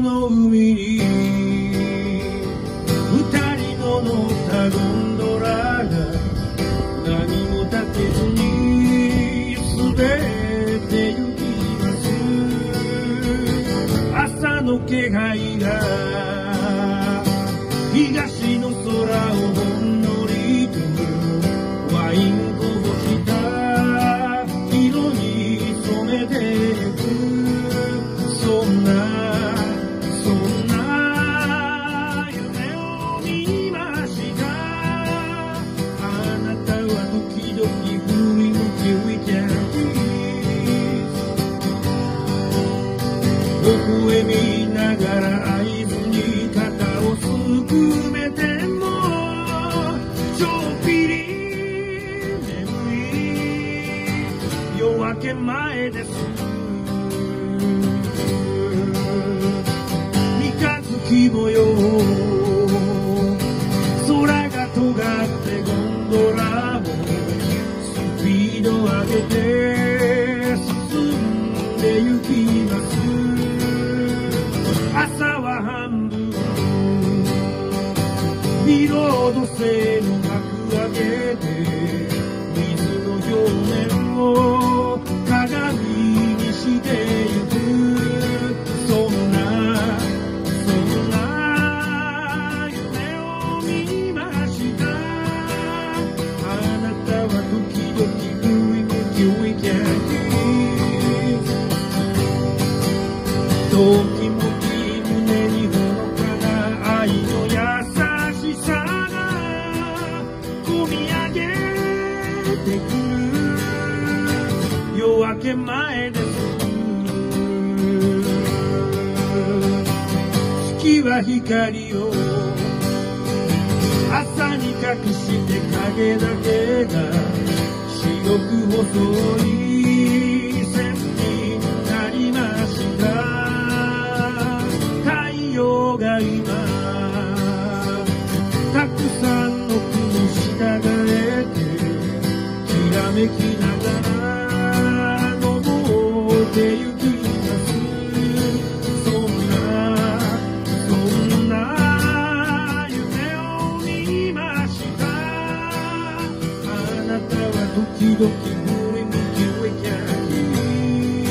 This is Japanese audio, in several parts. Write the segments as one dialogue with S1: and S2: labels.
S1: の海に二人の乗ったゴンドラが何も立てずに滑って行きます。朝の気配が東の空をほんのりとワインこぼした色に染めてゆく。そんな夢を見ました。あなたは時々振り向き We can kiss。 僕へ見ながら合図に肩をすくめてもちょっぴり眠い夜明け前です。三日月模様空が尖ってゴンドラをスピード上げて進んで行きます。朝は半分ビロード製の幕開けて水の表面を鏡にしてゆく。そんな夢を見ました。あなたは時々振り向き We can kiss。 時々胸にほのかな愛の優しさが込み上げてくる夜明け前です。月は光を朝に隠して影だけが白く細い線になりました。太陽が今たくさんの雲従えてきらめきながら登ってゆきます。そんな夢を見ました。あなたは時々振り向き We can kiss。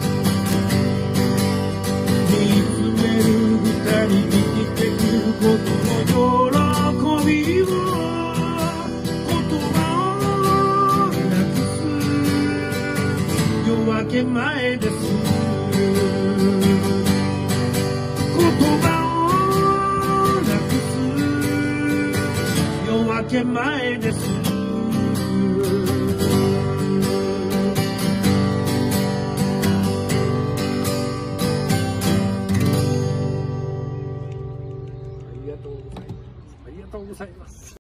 S1: 見つめる二人生きてくことの喜びを言葉をなくす夜明け前です。言葉をなくす夜明け前です。